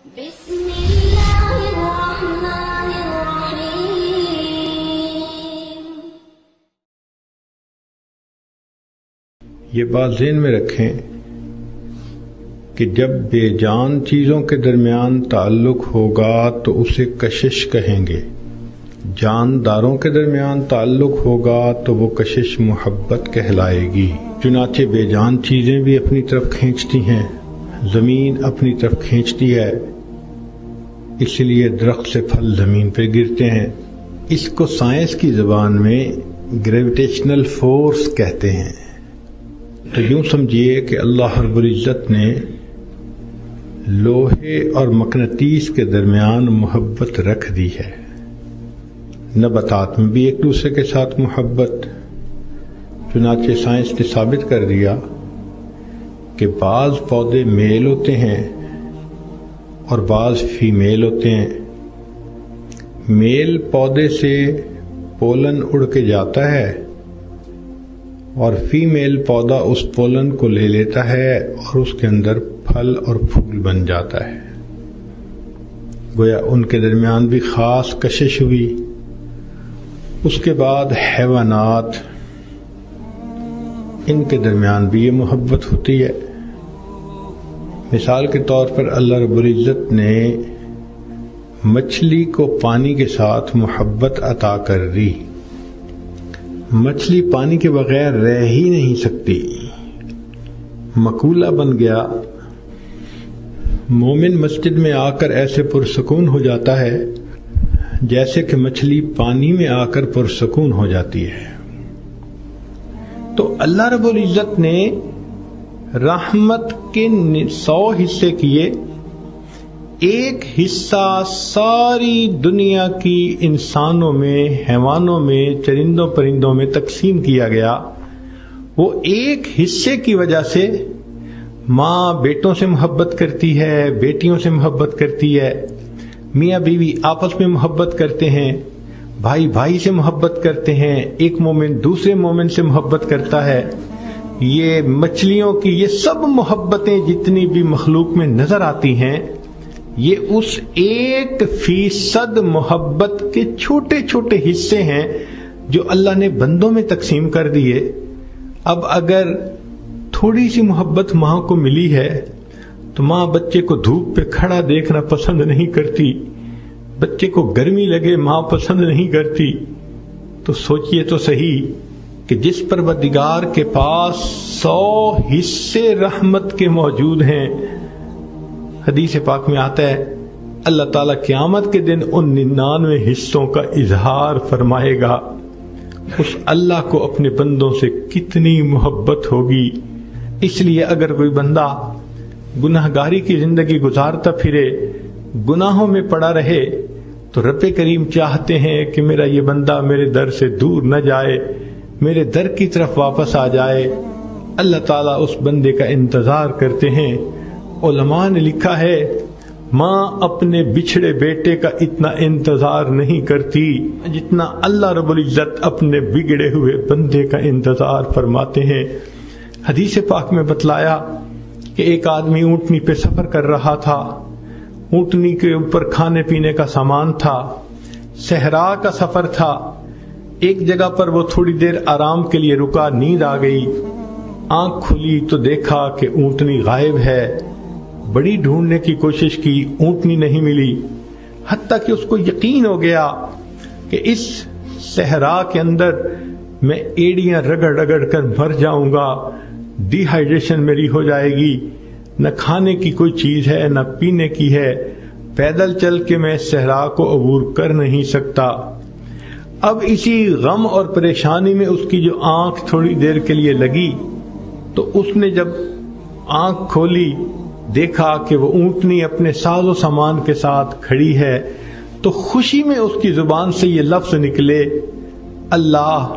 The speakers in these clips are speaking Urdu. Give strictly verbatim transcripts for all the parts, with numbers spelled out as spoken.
بسم اللہ الرحمن الرحیم۔ یہ بات ذہن میں رکھیں کہ جب بے جان چیزوں کے درمیان تعلق ہوگا تو اسے کشش کہیں گے، جانداروں کے درمیان تعلق ہوگا تو وہ کشش محبت کہلائے گی۔ چنانچہ بے جان چیزیں بھی اپنی طرف کھینچتی ہیں، زمین اپنی طرف کھینچتی ہے، اس لیے درخت سے پھل زمین پہ گرتے ہیں۔ اس کو سائنس کی زبان میں گریویٹیشنل فورس کہتے ہیں۔ تو یوں سمجھیے کہ اللہ رب العزت نے لوہے اور مقناطیس کے درمیان محبت رکھ دی ہے۔ نباتات میں بھی ایک دوسرے کے ساتھ محبت، چنانچہ سائنس نے ثابت کر دیا کہ بعض پودے میل ہوتے ہیں اور بعض فیمیل ہوتے ہیں۔ میل پودے سے پولن اڑ کے جاتا ہے اور فیمیل پودا اس پولن کو لے لیتا ہے اور اس کے اندر پھل اور پھول بن جاتا ہے۔ گویا ان کے درمیان بھی خاص کشش ہوئی۔ اس کے بعد حیوانات، ان کے درمیان بھی یہ محبت ہوتی ہے۔ مثال کے طور پر اللہ رب العزت نے مچھلی کو پانی کے ساتھ محبت عطا کر دی۔ مچھلی پانی کے بغیر رہ ہی نہیں سکتی، مقولہ بن گیا۔ مومن مسجد میں آ کر ایسے پرسکون ہو جاتا ہے جیسے کہ مچھلی پانی میں آ کر پرسکون ہو جاتی ہے۔ تو اللہ رب العزت نے رحمت کے سو حصے کیے، ایک حصہ ساری دنیا کی انسانوں میں، حیوانوں میں، چرندوں پرندوں میں تقسیم کیا گیا۔ وہ ایک حصے کی وجہ سے ماں بیٹوں سے محبت کرتی ہے، بیٹیوں سے محبت کرتی ہے، میاں بیوی آپس میں محبت کرتے ہیں، بھائی بھائی سے محبت کرتے ہیں، ایک مومن دوسرے مومن سے محبت کرتا ہے۔ یہ مچھلیوں کی یہ سب محبتیں جتنی بھی مخلوق میں نظر آتی ہیں، یہ اس ایک فیصد محبت کے چھوٹے چھوٹے حصے ہیں جو اللہ نے بندوں میں تقسیم کر دیے۔ اب اگر تھوڑی سی محبت ماں کو ملی ہے تو ماں بچے کو دھوپ پہ کھڑا دیکھنا پسند نہیں کرتی، بچے کو گرمی لگے ماں پسند نہیں کرتی۔ تو سوچئے تو صحیح کہ جس پروردگار کے پاس سو حصے رحمت کے موجود ہیں، حدیث پاک میں آتا ہے اللہ تعالیٰ قیامت کے دن ان ننانوے حصوں کا اظہار فرمائے گا۔ اس اللہ کو اپنے بندوں سے کتنی محبت ہوگی۔ اس لیے اگر کوئی بندہ گناہ گاری کی زندگی گزارتا پھرے، گناہوں میں پڑا رہے، تو رب کریم چاہتے ہیں کہ میرا یہ بندہ میرے در سے دور نہ جائے، میرے در کی طرف واپس آ جائے۔ اللہ تعالیٰ اس بندے کا انتظار کرتے ہیں۔ علماء نے لکھا ہے ماں اپنے بچھڑے بیٹے کا اتنا انتظار نہیں کرتی جتنا اللہ رب العزت اپنے بگڑے ہوئے بندے کا انتظار فرماتے ہیں۔ حدیث پاک میں بتلایا کہ ایک آدمی اونٹنی پہ سفر کر رہا تھا، اونٹنی کے اوپر کھانے پینے کا سامان تھا، صحرا کا سفر تھا۔ ایک جگہ پر وہ تھوڑی دیر آرام کے لیے رکا، نیند آ گئی، آنکھ کھلی تو دیکھا کہ اونٹنی غائب ہے۔ بڑی ڈھونڈنے کی کوشش کی، اونٹنی نہیں ملی، حتیٰ کہ اس کو یقین ہو گیا کہ اس صحرا کے اندر میں ایڑیاں رگڑ رگڑ کر مر جاؤں گا، ڈی ہائیڈریشن میری ہو جائے گی، نہ کھانے کی کوئی چیز ہے نہ پینے کی ہے، پیدل چل کے میں صحرا کو عبور کر نہیں سکتا۔ اب اسی غم اور پریشانی میں اس کی جو آنکھ تھوڑی دیر کے لیے لگی تو اس نے جب آنکھ کھولی دیکھا کہ وہ اونٹنی اپنے ساز و سامان کے ساتھ کھڑی ہے، تو خوشی میں اس کی زبان سے یہ لفظ نکلے، اللہ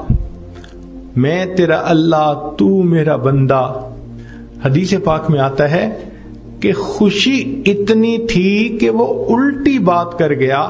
میں تیرا اللہ، تو میرا بندہ۔ حدیث پاک میں آتا ہے کہ خوشی اتنی تھی کہ وہ الٹی بات کر گیا،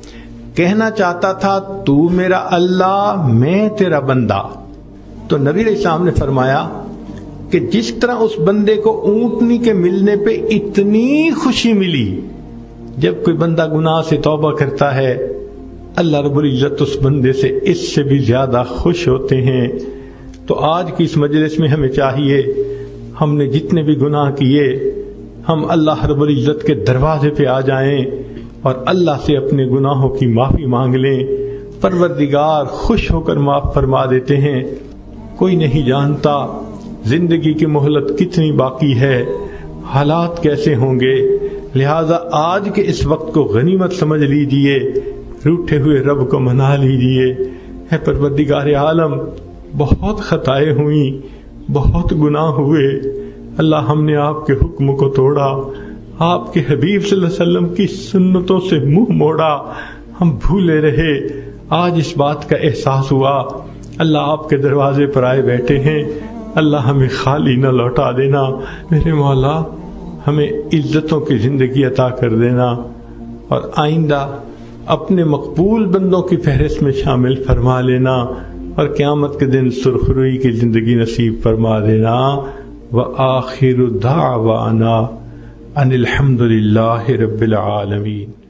کہنا چاہتا تھا تو میرا اللہ، میں تیرا بندہ۔ تو نبی علیہ السلام نے فرمایا کہ جس طرح اس بندے کو اونٹنی کے ملنے پہ اتنی خوشی ملی جب کوئی بندہ گناہ سے توبہ کرتا ہے اللہ رب العزت اس بندے سے اس سے بھی زیادہ خوش ہوتے ہیں. تو آج کی اس مجلس میں ہمیں چاہیے ہم نے جتنے بھی گناہ کیے ہم اللہ رب العزت کے دروازے پہ آ جائیں اور اللہ سے اپنے گناہوں کی معافی مانگ لیں. پروردگار خوش ہو کر معاف فرما دیتے ہیں. کوئی نہیں جانتا زندگی کی مہلت کتنی باقی ہے، حالات کیسے ہوں گے، لہذا آج کے اس وقت کو غنیمت سمجھ لیجئے، روٹھے ہوئے رب کو منا لیجئے. اے پروردگار عالم، بہت خطائیں ہوئیں، بہت گناہ ہوئے، اللہ ہم نے آپ کے حکم کو توڑا، آپ کے حبیب صلی اللہ علیہ وسلم کی سنتوں سے منہ موڑا، ہم بھولے رہے. آج اس بات کا احساس ہوا، اللہ آپ کے دروازے پر آئے بیٹھے ہیں، اللہ ہمیں خالی نہ لوٹا دینا. میرے مولا ہمیں عزتوں کی زندگی عطا کر دینا اور آئندہ اپنے مقبول بندوں کی فہرست میں شامل فرما لینا اور قیامت کے دن سرخروئی کی زندگی نصیب فرما دینا. وآخر دعوانا ان الحمد للہ رب العالمین.